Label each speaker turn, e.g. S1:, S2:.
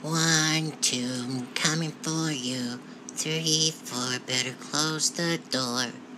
S1: 1, 2, coming for you. 3, 4, better close the door.